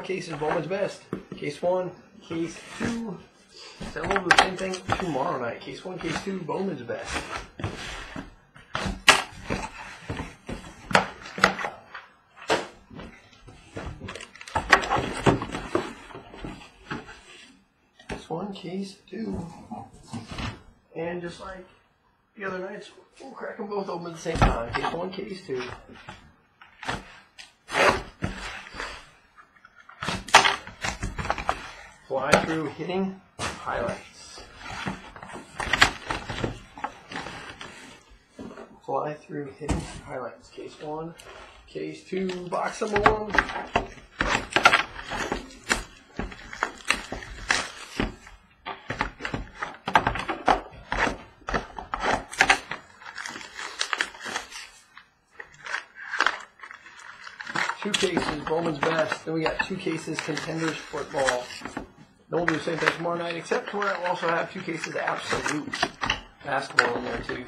4 cases, Bowman's Best. Case 1, Case 2. So we'll do the same thing tomorrow night. Case 1, Case 2, Bowman's Best. Case 1, Case 2. And just like the other nights, we'll crack them both open at the same time. Case 1, Case 2. Fly through hitting highlights. Fly through hitting highlights. Case 1, Case 2, box number 1. Two cases, Bowman's Best. Then we got 2 cases, Contenders Football. Then we'll do the same thing tomorrow night, except tomorrow night we'll also have 2 cases of Absolute Basketball in there too.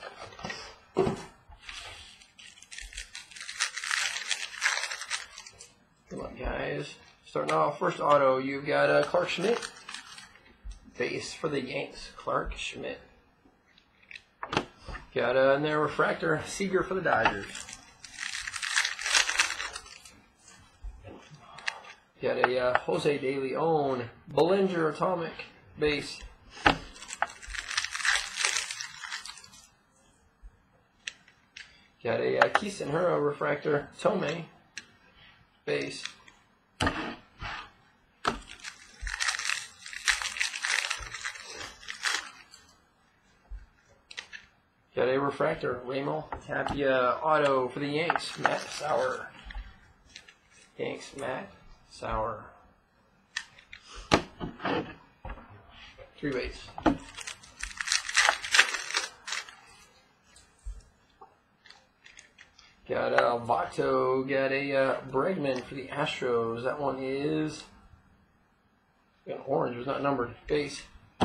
Come on, guys. Starting off, first auto, you've got Clark Schmidt. Base for the Yanks, Clark Schmidt. Got in there refractor, Seager for the Dodgers. Got a Jose De Leon, Bellinger Atomic base. Got a Keystone Hero refractor, Tomei base. Got a refractor, Raymond Tapia auto for the Yanks, Matt Sauer. Yanks, Matt Sauer. 3 base. Got a Vato, got a Bregman for the Astros. That one is got orange, it was not numbered. Base.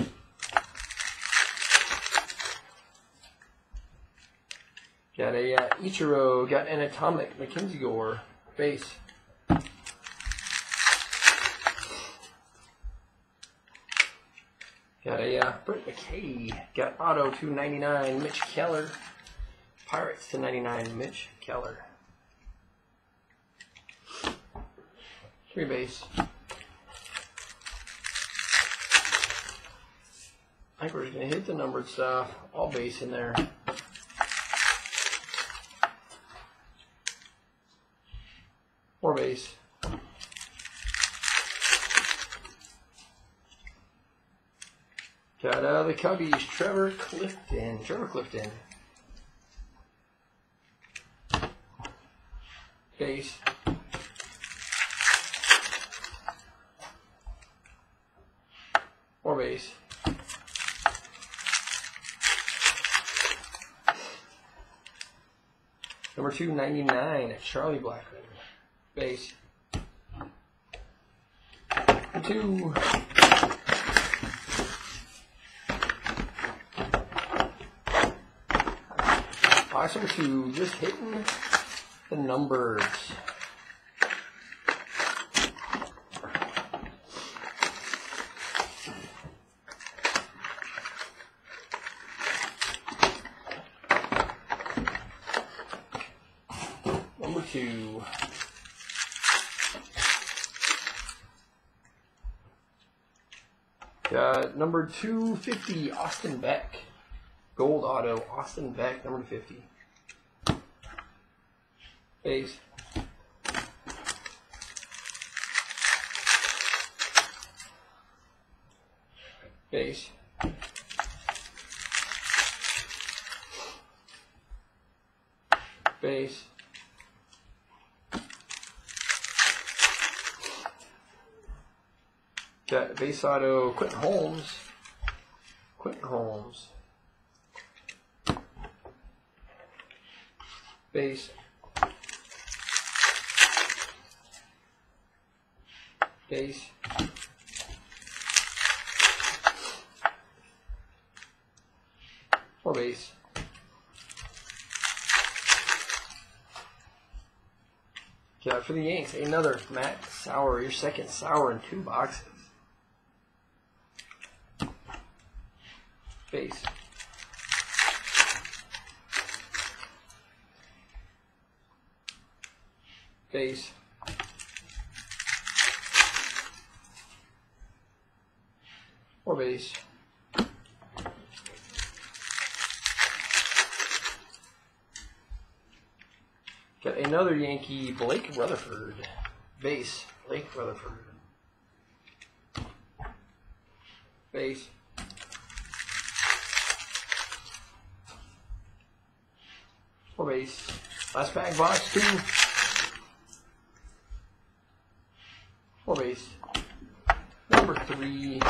Got a Ichiro, got an Atomic Mackenzie Gore base. Got a Brett McKay, got auto 299 Mitch Keller. Pirates to 99 Mitch Keller. 3 base. I think we're going to hit the numbered stuff. All base in there. Four base. Got the Cubbies, Trevor Clifton. Base. Four base. Number 299, Charlie Blackmon. Base. 2. Box number 2, just hitting the numbers. Number 2. Got number 250, Austin Beck. Gold auto, Austin Beck, number 50. Base. Base. Base. Got base auto, Quentin Holmes. Base. Base. Four base. Got for the Yanks, another Matt Sauer, your second Sauer in 2 boxes. Base. Base. Or base. Got another Yankee, Blake Rutherford. Base, Blake Rutherford. Base. Or base. Last pack, box 2. Or base. Number 3.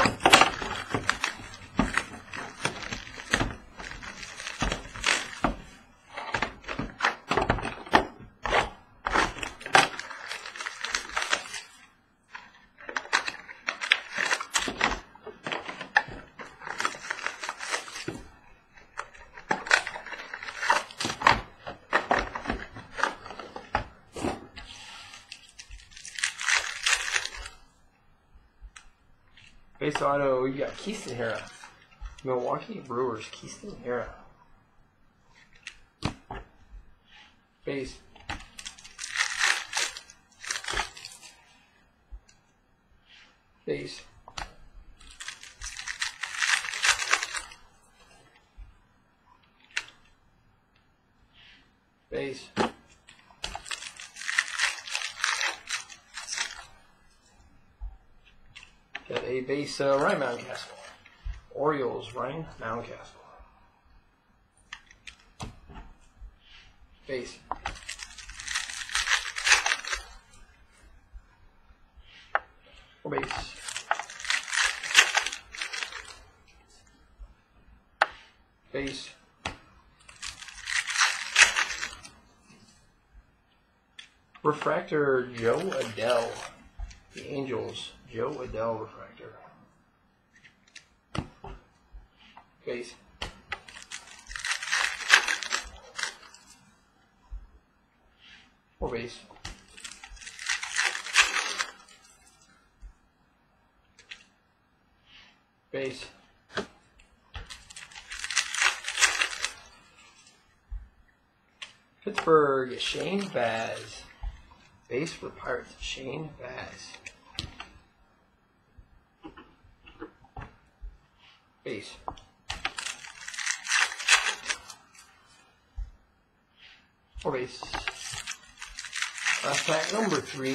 Base auto, we got Keeston Hiura. Milwaukee Brewers, Keeston Hiura. Base. Base. Base. Got a base, Ryan Mountcastle. Orioles, Ryan Mountcastle. Base. Or base. Base. Refractor, Joe Adell. The Angels, Joe Adell refractor. Base. Or base. Base. Pittsburgh, Shane Baz. Base for the Pirates, Shane Baz. Base. Or base. Last pack, number 3.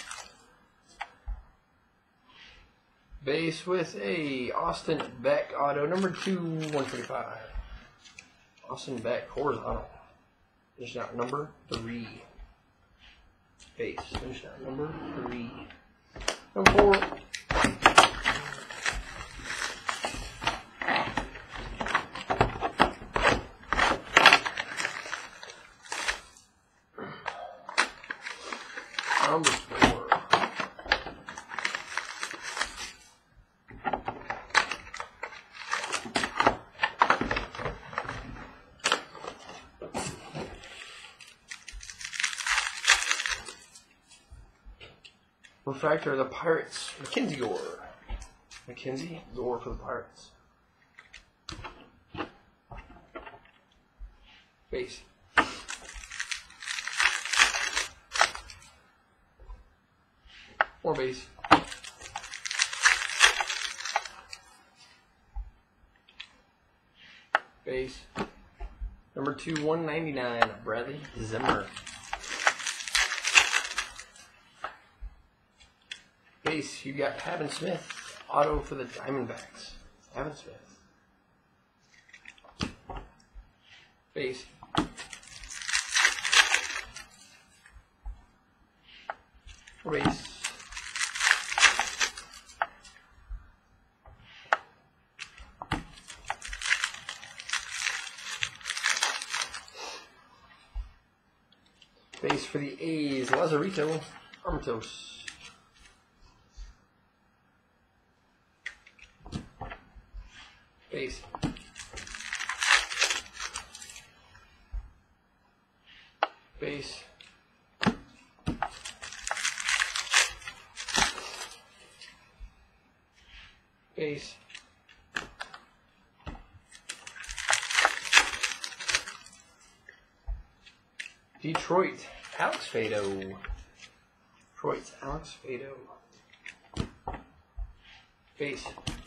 Base with a Austin Beck auto, number 2, 125. Austin Beck, horizontal. Finish out number 3. Base, finish out number 3. Number 4. Number 4. Refractor of the Pirates, Mackenzie Gore. Mackenzie Gore for the Pirates. Base. Or base. Base. Number 2, 199, Bradley Zimmer. Base, you got Pavin Smith, auto for the Diamondbacks. Pavin Smith. Base. Or base. Base for the A's, Lazarito Armatos. Base. Base. Base. Detroit, Alex Fado. Detroit, Alex Fado. Base.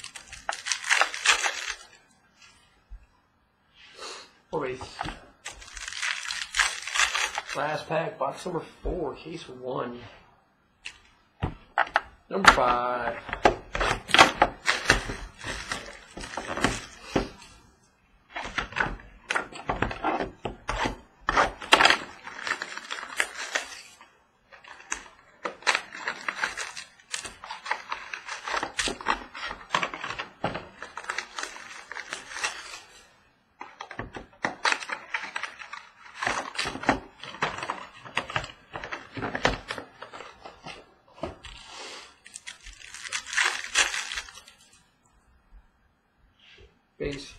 Four base. Last pack, box number 4, case 1. Number 5. Base.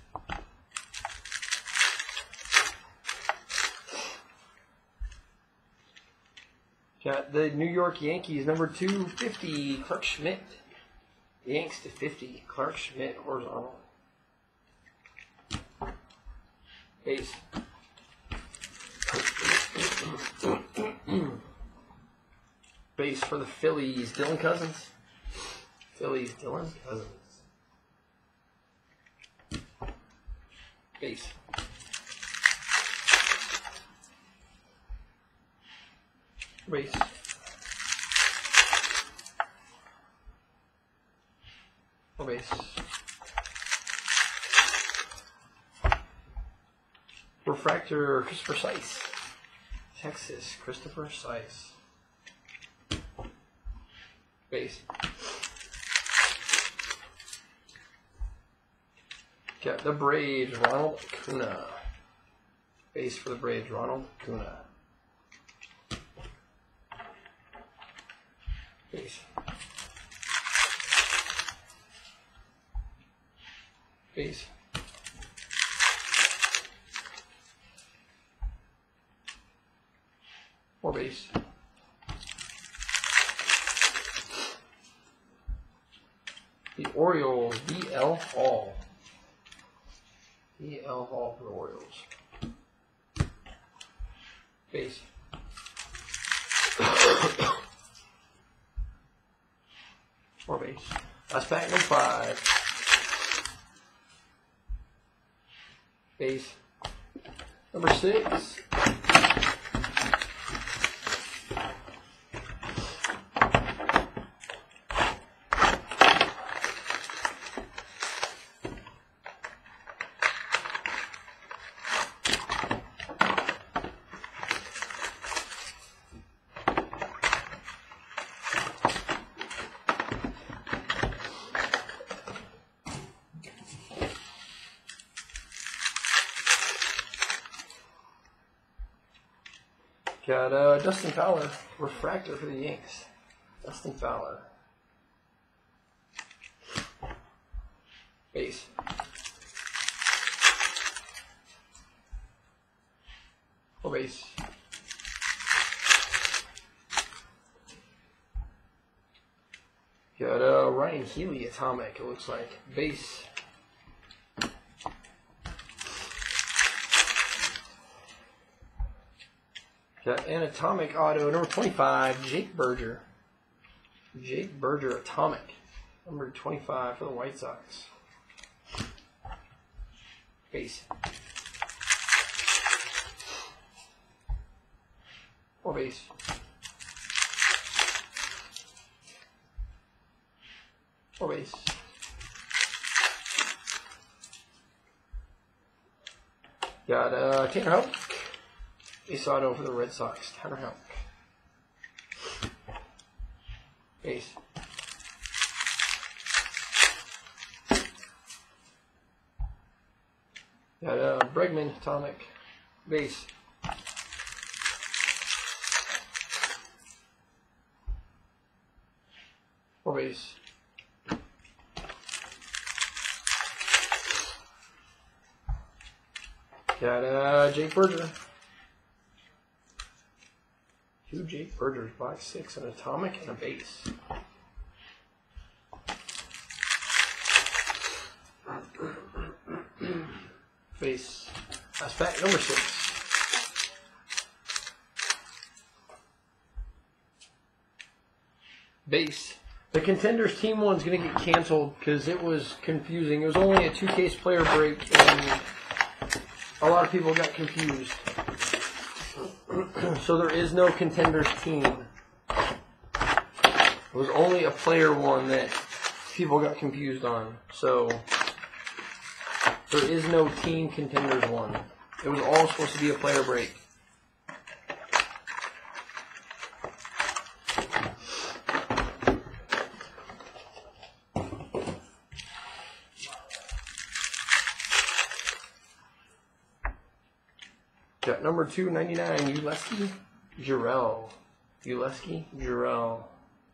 Got the New York Yankees, number 250, Clark Schmidt. Yanks to 50, Clark Schmidt, horizontal. Base. Base for the Phillies, Dylan Cousins. Phillies, Dylan Cousins. Base. Base. Base. Refractor, Christopher Sice. Texas, Christopher Sice. Base. Got the Braves, Ronald Acuna. Base for the Braves, Ronald Acuna. Base. Base. More base. The Orioles, DL Hall. DL Hall for the Orioles. Base. More base. Last pack, number 5. Base. Number 6. Got Dustin Fowler, refractor for the Yanks. Dustin Fowler. Base. Or base. Got Ryan Healy, atomic, it looks like. Base. Got an atomic auto, number 25, Jake Berger. Jake Berger, atomic. Number 25 for the White Sox. Base. Or base. Or base. Got Tanner Houck. Base auto for the Red Sox, Tanner Houck. Base. Got Bregman, atomic. Base. Or base. Got Jake Berger. 2 Jake Bergers, box 6, an atomic and a base. Base. Last pack, number 6. Base. The Contenders Team 1 is going to get canceled because it was confusing. It was only a 2-case player break, and a lot of people got confused. So there is no Contenders team. It was only a player one that people got confused on. So there is no Team Contenders 1. It was all supposed to be a player break. Got number 299, Uleski Jarrell. Uleski Jarrell.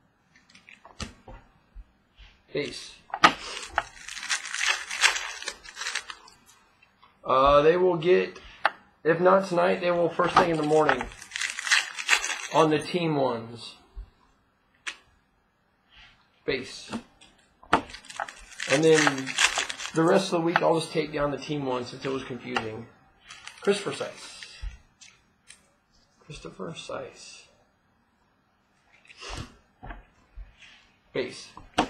Base. They will get, if not tonight, they will first thing in the morning on the team ones. Base. And then the rest of the week I'll just take down the team ones since it was confusing. Christopher Seiss. Christopher Seiss. Base.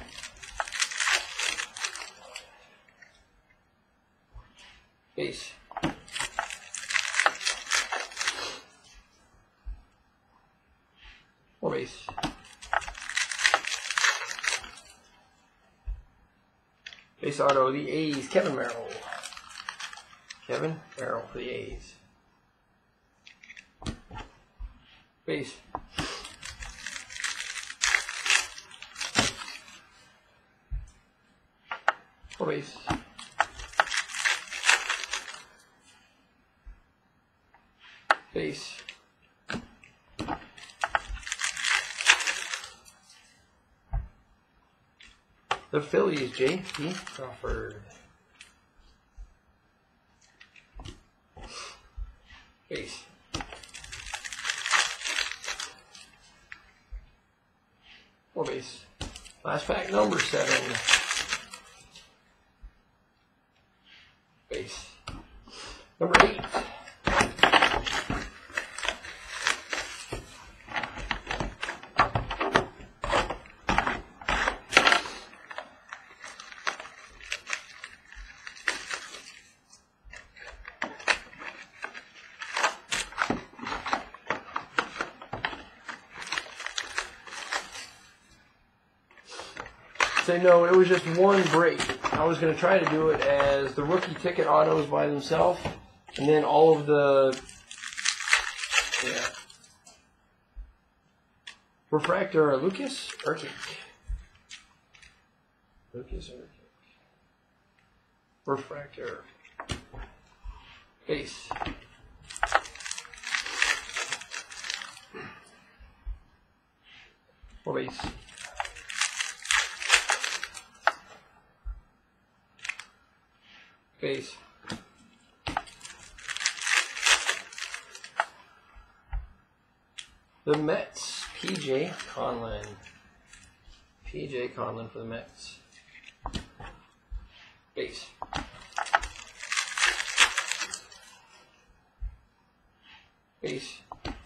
Base. More base. Base auto, the A's, Kevin Merrill. Kevin Merrill for the A's. Base. More base. Base. The Phillies, J.P. Crawford. Base. More base. Last pack, number 7. Base. Number 8. Say no, it was just one break. I was going to try to do it as the rookie ticket autos by themselves, and then all of the refractor Lucas Urquick. Lucas Urquick. Refractor. Base. Or base. Base. The Mets, P.J. Conlon. P.J. Conlon for the Mets. Base. Base.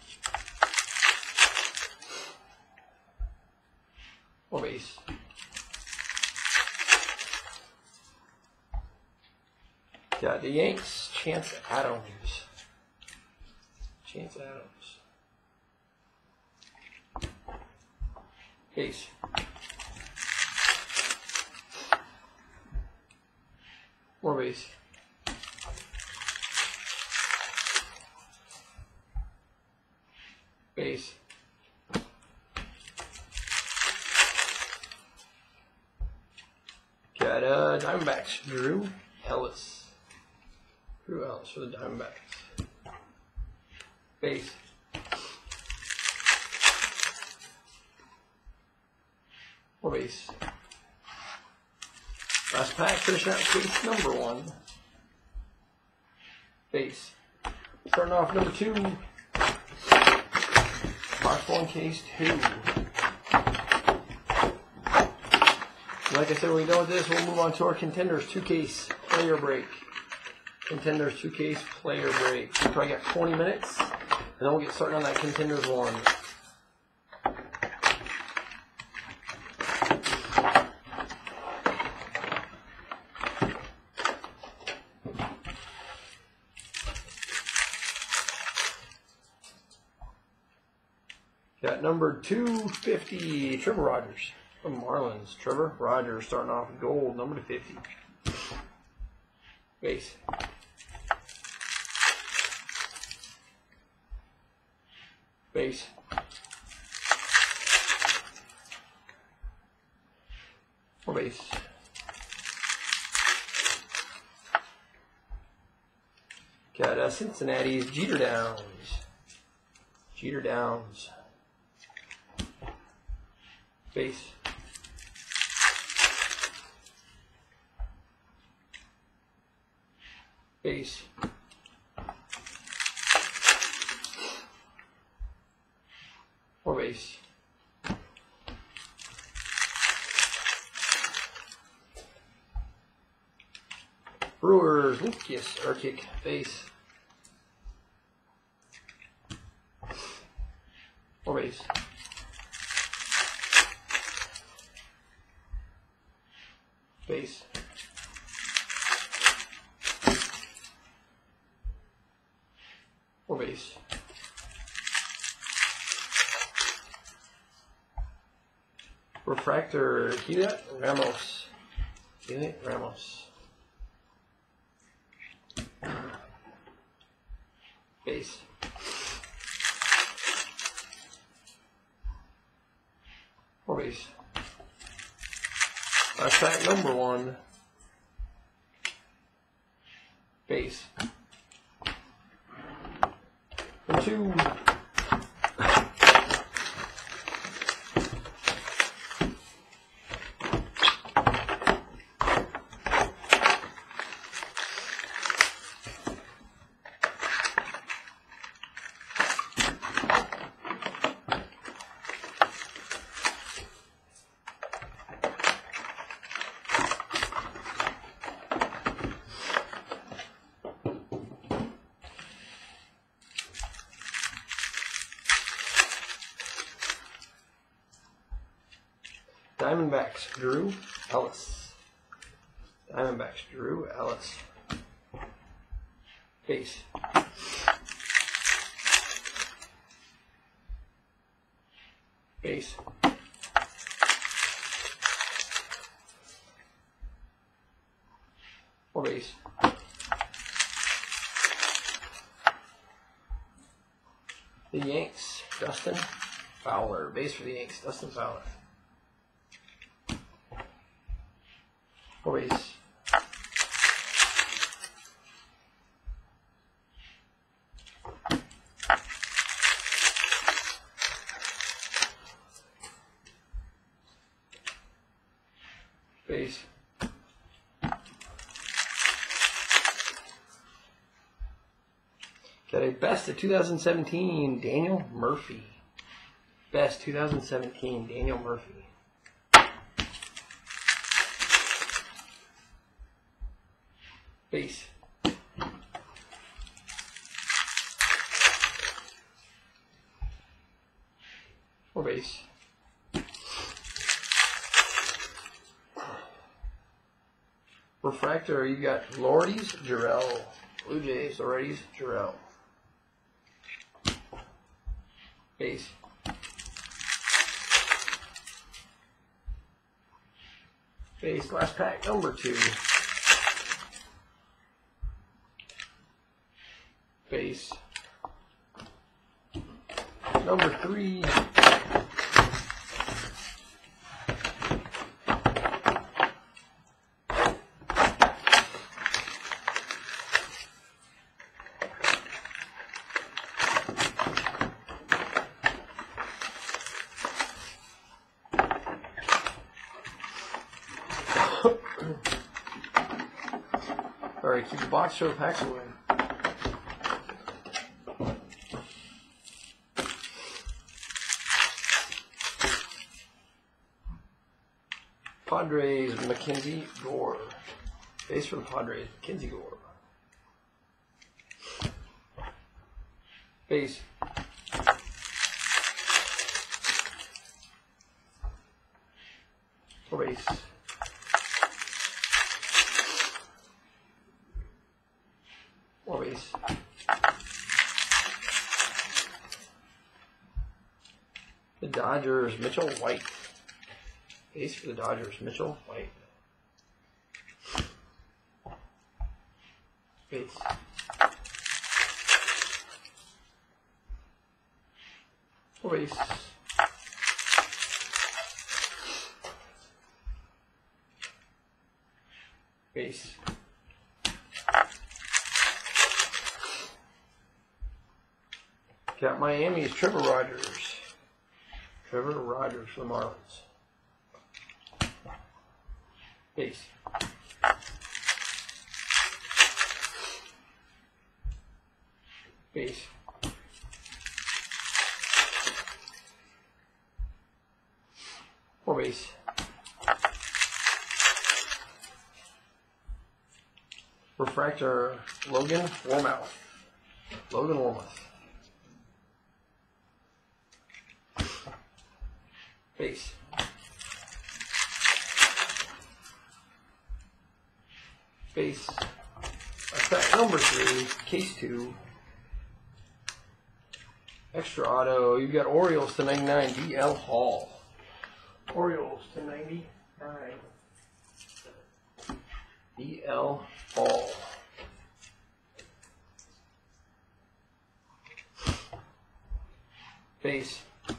Or base. Got the Yanks, Chance Adams. Chance Adams. Base. More base. Base. Got Diamondbacks, Drew Ellis. Drew Ellis for the Diamondbacks. Base. Or base. Last pack, finishing out case number 1. Base. Starting off number 2. Box 1, case 2. Like I said, when we're done with this, we'll move on to our Contenders 2-case player break. Contenders 2 case player break. We probably got 20 minutes, and then we'll get started on that Contenders 1. Got number 250, Trevor Rogers from Marlins. Trevor Rogers starting off gold, number 250. Base. Base. Or base. Got Cincinnati's Jeter Downs. Jeter Downs. Base. Base. Or base. Brewers, Lucas Urquick, base. Or base. Base. Or base. Refractor, Hida Ramos. Hida Ramos. Base. Or base. Last pack number 1. Base. And 2. Diamondbacks, Drew Ellis. Diamondbacks, Drew Ellis. Base. Base. Or base. The Yanks, Dustin Fowler. Base for the Yanks, Dustin Fowler. Or base. Base. Got a best of 2017, Daniel Murphy. Best 2017, Daniel Murphy. Base. Or base. Refractor, you got Lourdes Gurriel. Blue Jays, Lourdes Gurriel. Base. Base, last pack, number 2. Base. Number 3. Alright, keep the box, show the packs away. Padres, Mackenzie Gore. Base for the Padres, Mackenzie Gore. Base. For base. For base. The Dodgers, Mitchell White. Base for the Dodgers, Mitchell White. Base. For base. Base. Got Miami's Trevor Rogers. Trevor Rogers for the Marlins. Base. Base. For base. Refractor, Logan Warmouth. Logan Warmouth. Base. Base. Effect number 3, case 2. Extra auto. You've got Orioles to 99, DL Hall. Orioles to 99. DL Hall. Base.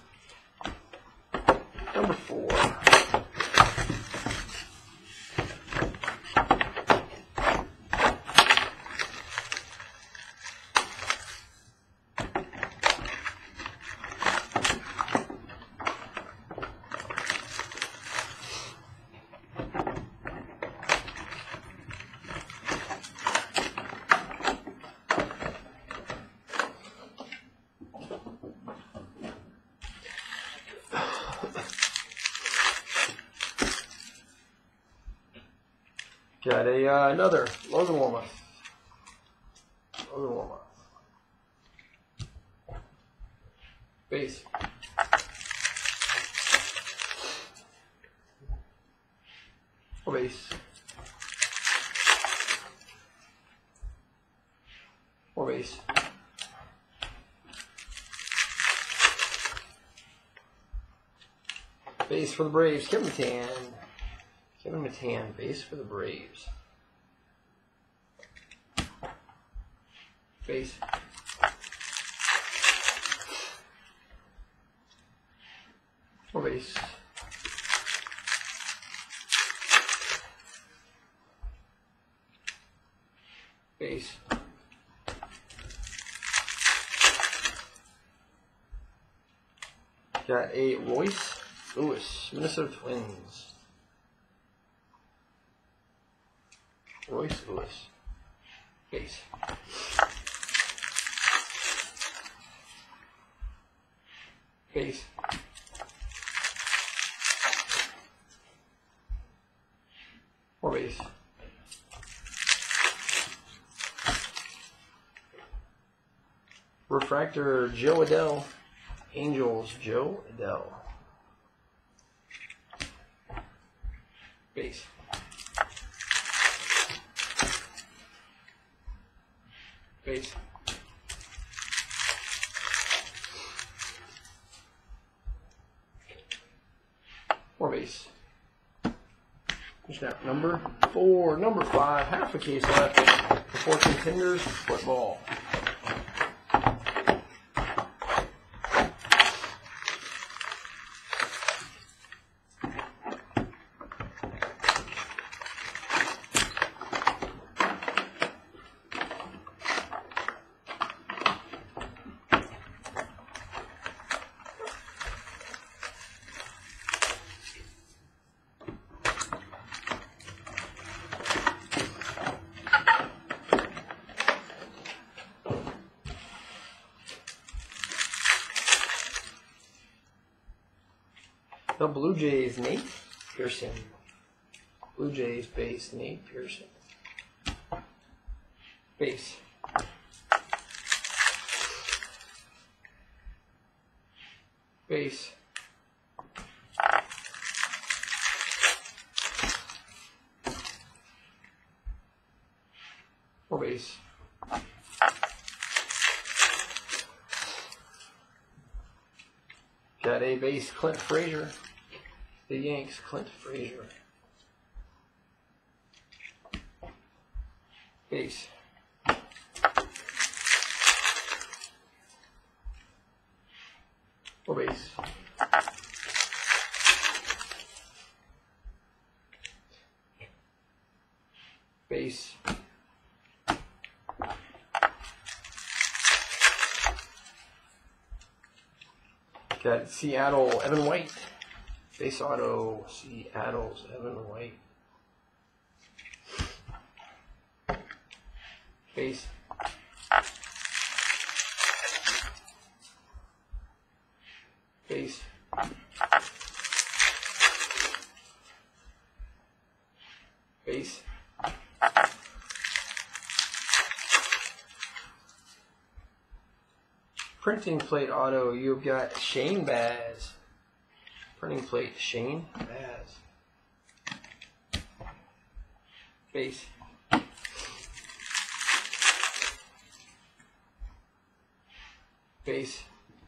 Number 4. Got another Logan Warmouth. Logan Warmouth. Base. For base. For base. Base for the Braves, Kevin Matan. Kevin Matan, base for the Braves. Base. For base. Base. Got a Royce Lewis, Minnesota Twins. Royce Lewis. Base. Base. For base. Refractor, Joe Adell. Angels, Joe Adell. Base. Base. For base. Snap number 4, number 5, half a case left before Contenders Football. The Blue Jays, Nate Pearson. Blue Jays base, Nate Pearson. Base. Base. More base. Got a base, Clint Frazier. The Yanks, Clint Frazier. Base. Or base. Base. Got Seattle, Evan White. Base auto, Seattle's Evan White. Base. Base. Base. Printing plate auto, you've got Shane Baz. Printing plate, Shane Baz. Base. Base.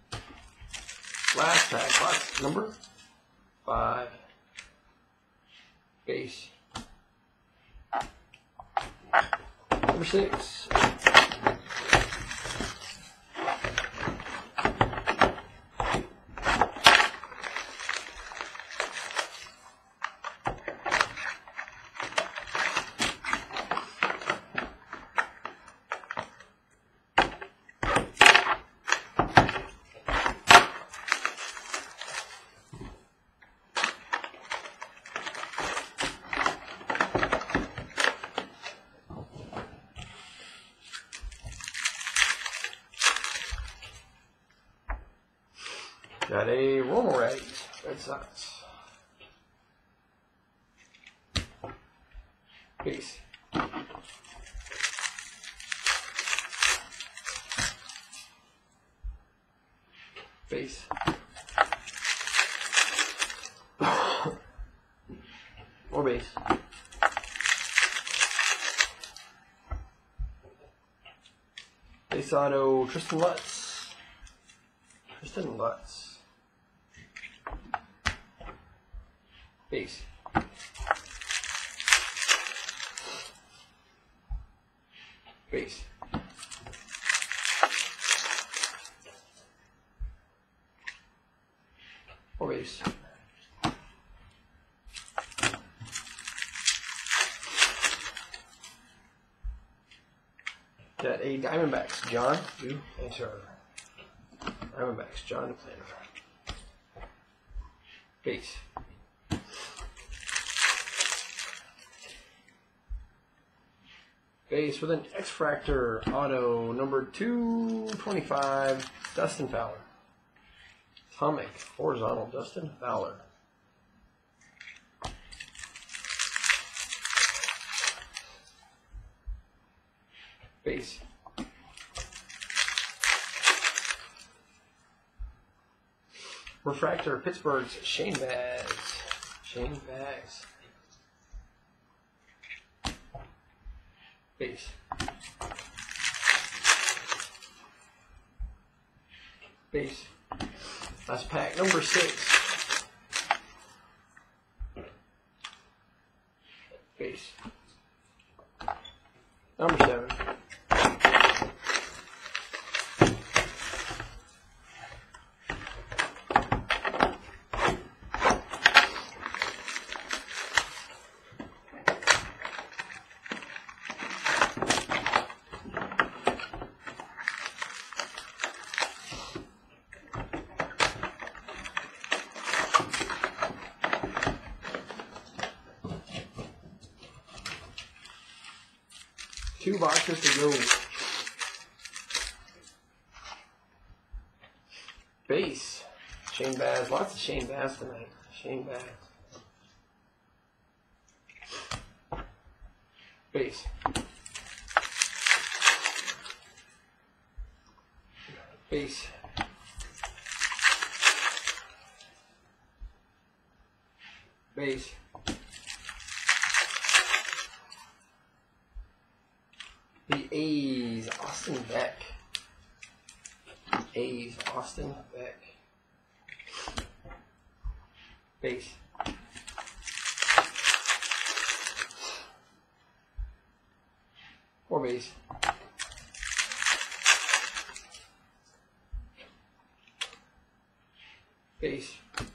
Last pack, box number 5. Base. Number 6. Got a Romo Rags, Red Sox. Base. Base. More base. Base auto, Tristan Lutz. Tristan Lutz. Base. Base. Or base. Got a Diamondbacks, John Duplanter. Diamondbacks, John Duplanter. Base. Base with an X-Fractor auto number 225, Dustin Fowler. Atomic horizontal, Dustin Fowler. Base. Refractor, Pittsburgh's Shane Baz. Shane Baz. Base. Base. Last pack, number 6. Base. Number 7. Two boxes to go. Base. Shane Baz. Lots of Shane Baz tonight. Shane Baz. Base. Base. Base. The A's, Austin Beck. A's, Austin Beck. Base. Four base. Base.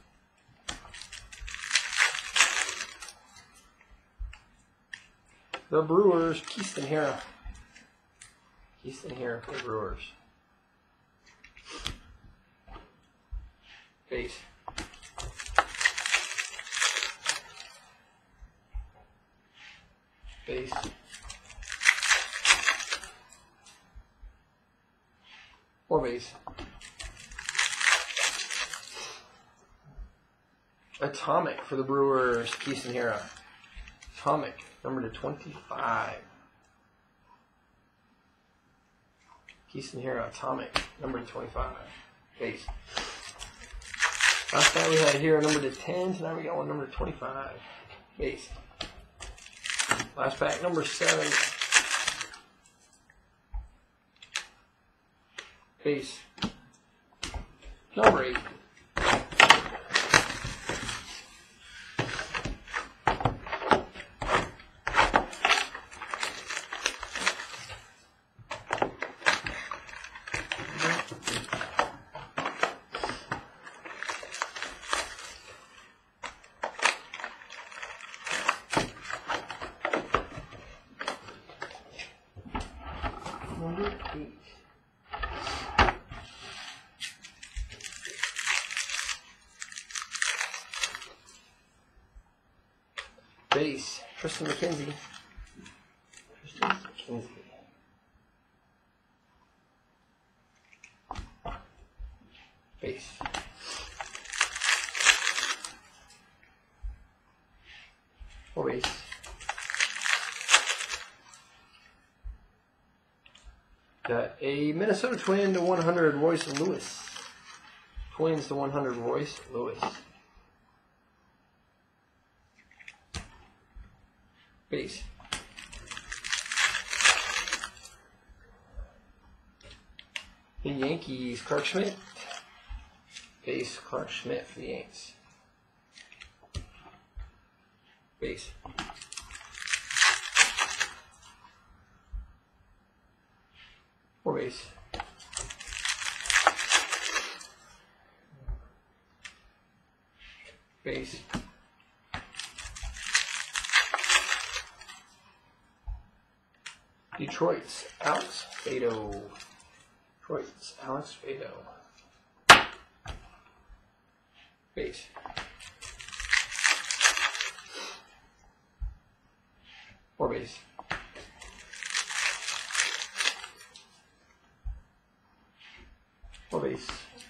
The Brewers, Keaston Hera. Keaston Hera for the Brewers. Base. Base. Four base. Atomic for the Brewers, Keaston Hera. Atomic, number to 25. Keaston Hera, Atomic, number to 25. Base. Last time we had here a number to 10, so now we got one number to 25. Base. Last pack, number 7. Base. Number 8. Number 8. Base, Tristan McKenzie. Tristan McKenzie. Base. Four base. Got a Minnesota Twin to 100, Royce Lewis. Twins to 100, Royce Lewis. Base. The Yankees, Clark Schmidt. Base, Clark Schmidt for the Yanks. Base. Four base. Base. Detroit's Alex Fado. Detroit's Alex Fado. Base. Four base. Four base.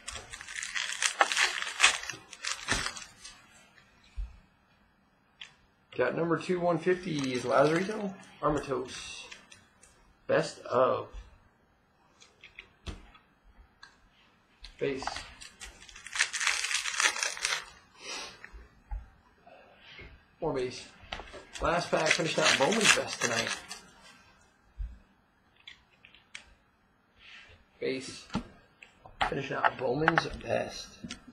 Got number 2, 150 is Lazarito Armatos. Best of. Base. Four base. Last pack finished out Bowman's best tonight. Base. Finishing out Bowman's best.